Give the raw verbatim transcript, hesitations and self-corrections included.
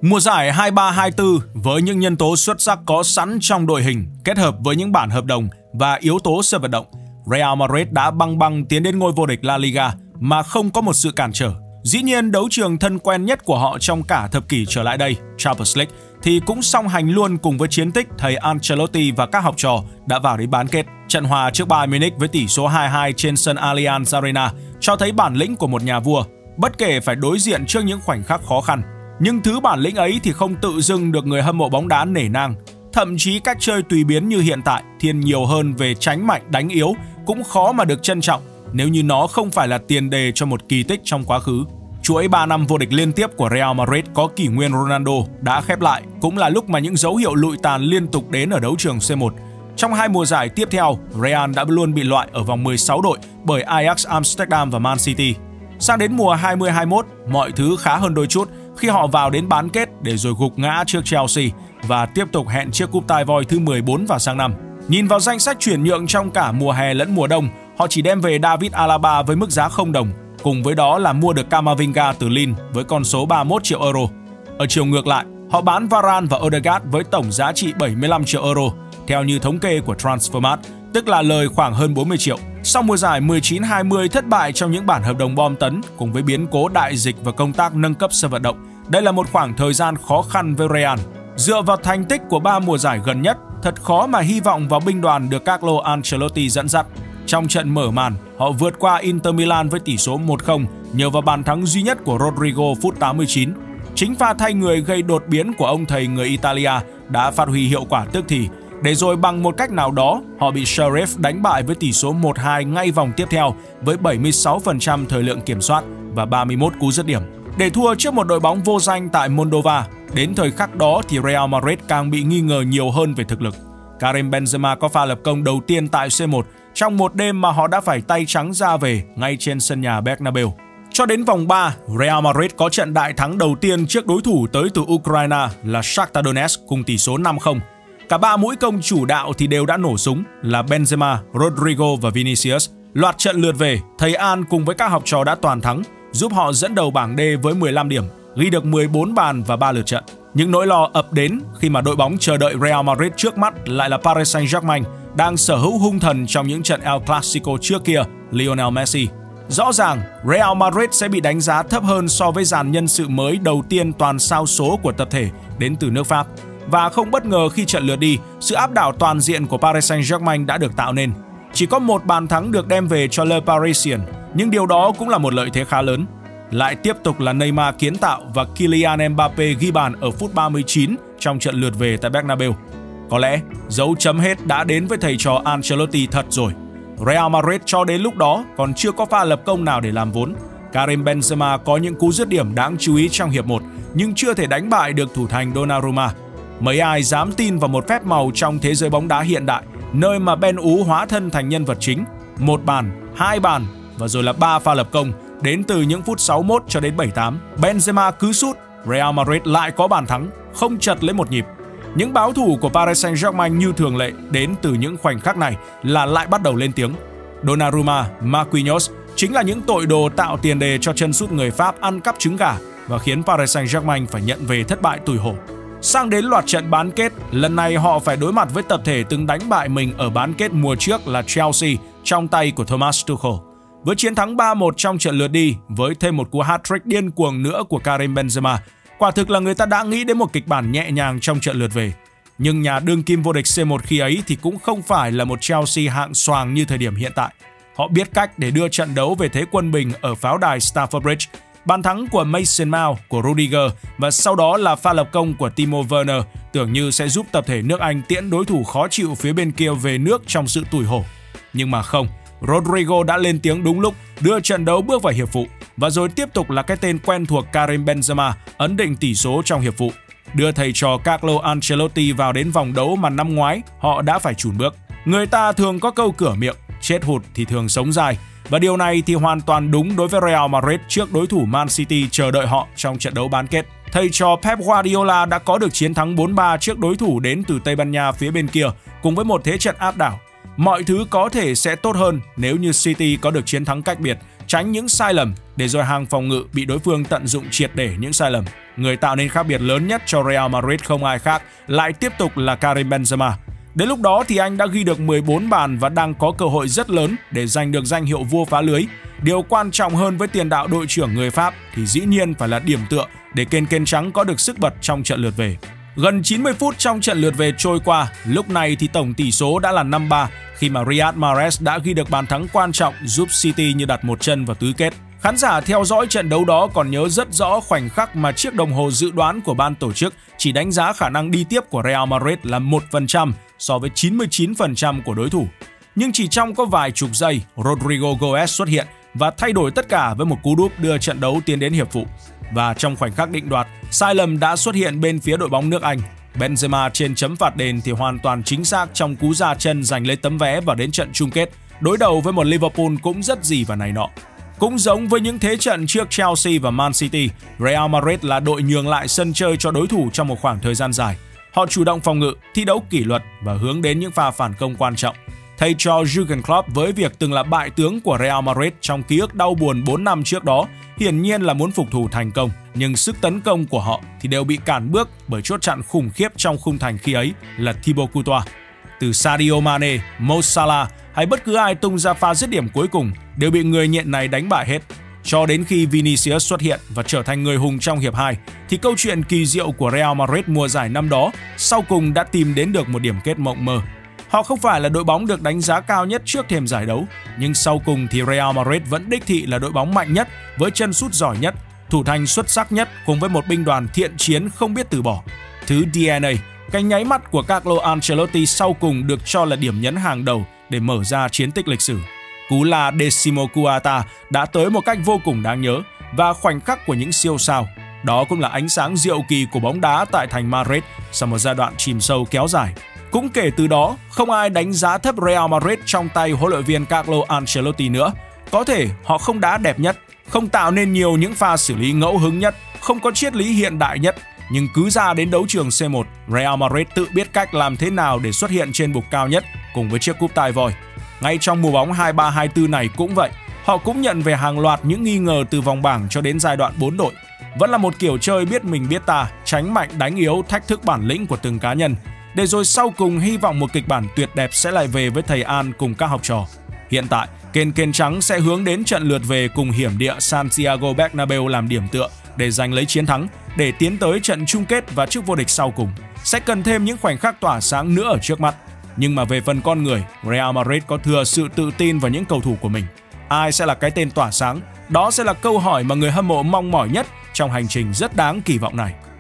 Mùa giải hai ba hai tư với những nhân tố xuất sắc có sẵn trong đội hình kết hợp với những bản hợp đồng và yếu tố sân vận động, Real Madrid đã băng băng tiến đến ngôi vô địch La Liga mà không có một sự cản trở. Dĩ nhiên, đấu trường thân quen nhất của họ trong cả thập kỷ trở lại đây, Champions League, thì cũng song hành luôn cùng với chiến tích thầy Ancelotti và các học trò đã vào đến bán kết. Trận hòa trước Bayern Munich với tỷ số hai hai trên sân Allianz Arena cho thấy bản lĩnh của một nhà vua, bất kể phải đối diện trước những khoảnh khắc khó khăn. Nhưng thứ bản lĩnh ấy thì không tự dưng được người hâm mộ bóng đá nể nang. Thậm chí cách chơi tùy biến như hiện tại, thiên nhiều hơn về tránh mạnh đánh yếu cũng khó mà được trân trọng nếu như nó không phải là tiền đề cho một kỳ tích trong quá khứ. Chuỗi ba năm vô địch liên tiếp của Real Madrid có kỷ nguyên Ronaldo đã khép lại, cũng là lúc mà những dấu hiệu lụi tàn liên tục đến ở đấu trường C một. Trong hai mùa giải tiếp theo, Real đã luôn bị loại ở vòng mười sáu đội bởi Ajax Amsterdam và Man City. Sang đến mùa hai mươi hai mốt, mọi thứ khá hơn đôi chút khi họ vào đến bán kết để rồi gục ngã trước Chelsea và tiếp tục hẹn chiếc cúp tai voi thứ mười bốn vào sang năm. Nhìn vào danh sách chuyển nhượng trong cả mùa hè lẫn mùa đông, họ chỉ đem về David Alaba với mức giá không đồng, cùng với đó là mua được Camavinga từ Lille với con số ba mươi mốt triệu euro. Ở chiều ngược lại, họ bán Varane và Odegaard với tổng giá trị bảy mươi lăm triệu euro, theo như thống kê của Transfermarkt, tức là lời khoảng hơn bốn mươi triệu. Sau mùa giải mười chín hai mươi thất bại trong những bản hợp đồng bom tấn cùng với biến cố đại dịch và công tác nâng cấp sân vận động, đây là một khoảng thời gian khó khăn với Real. Dựa vào thành tích của ba mùa giải gần nhất, thật khó mà hy vọng vào binh đoàn được Carlo Ancelotti dẫn dắt. Trong trận mở màn, họ vượt qua Inter Milan với tỷ số một không nhờ vào bàn thắng duy nhất của Rodrigo phút tám mươi chín. Chính pha thay người gây đột biến của ông thầy người Italia đã phát huy hiệu quả tức thì, để rồi bằng một cách nào đó, họ bị Sheriff đánh bại với tỷ số một hai ngay vòng tiếp theo với bảy mươi sáu phần trăm thời lượng kiểm soát và ba mươi mốt cú dứt điểm. Để thua trước một đội bóng vô danh tại Moldova, đến thời khắc đó thì Real Madrid càng bị nghi ngờ nhiều hơn về thực lực. Karim Benzema có pha lập công đầu tiên tại C một trong một đêm mà họ đã phải tay trắng ra về ngay trên sân nhà Bernabeu. Cho đến vòng ba, Real Madrid có trận đại thắng đầu tiên trước đối thủ tới từ Ukraine là Shakhtar Donetsk cùng tỷ số năm không. Cả ba mũi công chủ đạo thì đều đã nổ súng là Benzema, Rodrigo và Vinicius. Loạt trận lượt về, thầy An cùng với các học trò đã toàn thắng, giúp họ dẫn đầu bảng D với mười lăm điểm, ghi được mười bốn bàn và ba lượt trận. Những nỗi lo ập đến khi mà đội bóng chờ đợi Real Madrid trước mắt lại là Paris Saint-Germain, đang sở hữu hung thần trong những trận El Clasico trước kia, Lionel Messi. Rõ ràng, Real Madrid sẽ bị đánh giá thấp hơn so với dàn nhân sự mới đầu tiên toàn sao số của tập thể đến từ nước Pháp. Và không bất ngờ khi trận lượt đi, sự áp đảo toàn diện của Paris Saint-Germain đã được tạo nên. Chỉ có một bàn thắng được đem về cho Le Parisien, nhưng điều đó cũng là một lợi thế khá lớn. Lại tiếp tục là Neymar kiến tạo và Kylian Mbappe ghi bàn ở phút ba mươi chín trong trận lượt về tại Bernabeu. Có lẽ dấu chấm hết đã đến với thầy trò Ancelotti thật rồi. Real Madrid cho đến lúc đó còn chưa có pha lập công nào để làm vốn. Karim Benzema có những cú dứt điểm đáng chú ý trong hiệp một, nhưng chưa thể đánh bại được thủ thành Donnarumma. Mấy ai dám tin vào một phép màu trong thế giới bóng đá hiện đại, nơi mà Ben Ú hóa thân thành nhân vật chính. Một bàn, hai bàn và rồi là ba pha lập công đến từ những phút sáu mươi mốt cho đến bảy mươi tám. Benzema cứ sút, Real Madrid lại có bàn thắng, không chật lấy một nhịp. Những báo thủ của Paris Saint-Germain như thường lệ đến từ những khoảnh khắc này là lại bắt đầu lên tiếng. Donnarumma, Marquinhos chính là những tội đồ tạo tiền đề cho chân sút người Pháp ăn cắp trứng gà và khiến Paris Saint-Germain phải nhận về thất bại tủi hổ. Sang đến loạt trận bán kết, lần này họ phải đối mặt với tập thể từng đánh bại mình ở bán kết mùa trước là Chelsea trong tay của Thomas Tuchel. Với chiến thắng ba một trong trận lượt đi, với thêm một cú hat-trick điên cuồng nữa của Karim Benzema, quả thực là người ta đã nghĩ đến một kịch bản nhẹ nhàng trong trận lượt về. Nhưng nhà đương kim vô địch C một khi ấy thì cũng không phải là một Chelsea hạng xoàng như thời điểm hiện tại. Họ biết cách để đưa trận đấu về thế quân bình ở pháo đài Stamford Bridge. Bàn thắng của Mason Mount, của Rudiger và sau đó là pha lập công của Timo Werner tưởng như sẽ giúp tập thể nước Anh tiễn đối thủ khó chịu phía bên kia về nước trong sự tủi hổ. Nhưng mà không, Rodrigo đã lên tiếng đúng lúc, đưa trận đấu bước vào hiệp phụ. Và rồi tiếp tục là cái tên quen thuộc Karim Benzema ấn định tỷ số trong hiệp phụ, đưa thầy trò Carlo Ancelotti vào đến vòng đấu mà năm ngoái họ đã phải chùn bước. Người ta thường có câu cửa miệng, chết hụt thì thường sống dài. Và điều này thì hoàn toàn đúng đối với Real Madrid trước đối thủ Man City chờ đợi họ trong trận đấu bán kết. Thầy trò Pep Guardiola đã có được chiến thắng bốn ba trước đối thủ đến từ Tây Ban Nha phía bên kia cùng với một thế trận áp đảo. Mọi thứ có thể sẽ tốt hơn nếu như City có được chiến thắng cách biệt, tránh những sai lầm để rồi hàng phòng ngự bị đối phương tận dụng triệt để những sai lầm. người tạo nên khác biệt lớn nhất cho Real Madrid không ai khác lại tiếp tục là Karim Benzema. Đến lúc đó thì anh đã ghi được mười bốn bàn và đang có cơ hội rất lớn để giành được danh hiệu vua phá lưới. Điều quan trọng hơn với tiền đạo đội trưởng người Pháp thì dĩ nhiên phải là điểm tựa để kênh kênh trắng có được sức bật trong trận lượt về. Gần chín mươi phút trong trận lượt về trôi qua, lúc này thì tổng tỷ số đã là năm ba khi mà Riyad Mahrez đã ghi được bàn thắng quan trọng giúp City như đặt một chân vào tứ kết. Khán giả theo dõi trận đấu đó còn nhớ rất rõ khoảnh khắc mà chiếc đồng hồ dự đoán của ban tổ chức chỉ đánh giá khả năng đi tiếp của Real Madrid là một phần trăm so với chín mươi chín phần trăm của đối thủ. Nhưng chỉ trong có vài chục giây, Rodrigo Goes xuất hiện và thay đổi tất cả với một cú đúp đưa trận đấu tiến đến hiệp phụ. Và trong khoảnh khắc định đoạt, sai lầm đã xuất hiện bên phía đội bóng nước Anh. Benzema trên chấm phạt đền thì hoàn toàn chính xác trong cú ra chân giành lấy tấm vé vào đến trận chung kết, đối đầu với một Liverpool cũng rất gì và này nọ. Cũng giống với những thế trận trước Chelsea và Man City, Real Madrid là đội nhường lại sân chơi cho đối thủ trong một khoảng thời gian dài. Họ chủ động phòng ngự, thi đấu kỷ luật và hướng đến những pha phản công quan trọng. Thay cho Jurgen Klopp với việc từng là bại tướng của Real Madrid trong ký ức đau buồn bốn năm trước đó, hiển nhiên là muốn phục thù thành công, nhưng sức tấn công của họ thì đều bị cản bước bởi chốt chặn khủng khiếp trong khung thành khi ấy là Thibaut Courtois. Từ Sadio Mane, Mo Salah hay bất cứ ai tung ra pha dứt điểm cuối cùng đều bị người nhện này đánh bại hết. Cho đến khi Vinicius xuất hiện và trở thành người hùng trong hiệp hai, thì câu chuyện kỳ diệu của Real Madrid mùa giải năm đó sau cùng đã tìm đến được một điểm kết mộng mơ. Họ không phải là đội bóng được đánh giá cao nhất trước thềm giải đấu, nhưng sau cùng thì Real Madrid vẫn đích thị là đội bóng mạnh nhất, với chân sút giỏi nhất, thủ thành xuất sắc nhất cùng với một binh đoàn thiện chiến không biết từ bỏ. Thứ đê en a, cái nháy mắt của Carlo Ancelotti sau cùng được cho là điểm nhấn hàng đầu để mở ra chiến tích lịch sử. Cú là Decimo Cuarta đã tới một cách vô cùng đáng nhớ và khoảnh khắc của những siêu sao. Đó cũng là ánh sáng diệu kỳ của bóng đá tại thành Madrid sau một giai đoạn chìm sâu kéo dài. Cũng kể từ đó, không ai đánh giá thấp Real Madrid trong tay huấn luyện viên Carlo Ancelotti nữa. Có thể họ không đá đẹp nhất, không tạo nên nhiều những pha xử lý ngẫu hứng nhất, không có triết lý hiện đại nhất, nhưng cứ ra đến đấu trường xê một, Real Madrid tự biết cách làm thế nào để xuất hiện trên bục cao nhất cùng với chiếc cúp tai voi. Ngay trong mùa bóng hai ba hai tư này cũng vậy, họ cũng nhận về hàng loạt những nghi ngờ từ vòng bảng cho đến giai đoạn bốn đội. Vẫn là một kiểu chơi biết mình biết ta, tránh mạnh đánh yếu, thách thức bản lĩnh của từng cá nhân, để rồi sau cùng hy vọng một kịch bản tuyệt đẹp sẽ lại về với thầy An cùng các học trò. Hiện tại, kênh kênh trắng sẽ hướng đến trận lượt về cùng hiểm địa Santiago Bernabeu làm điểm tựa để giành lấy chiến thắng, để tiến tới trận chung kết và chức vô địch sau cùng. Sẽ cần thêm những khoảnh khắc tỏa sáng nữa ở trước mắt. Nhưng mà về phần con người, Real Madrid có thừa sự tự tin vào những cầu thủ của mình. Ai sẽ là cái tên tỏa sáng? Đó sẽ là câu hỏi mà người hâm mộ mong mỏi nhất trong hành trình rất đáng kỳ vọng này.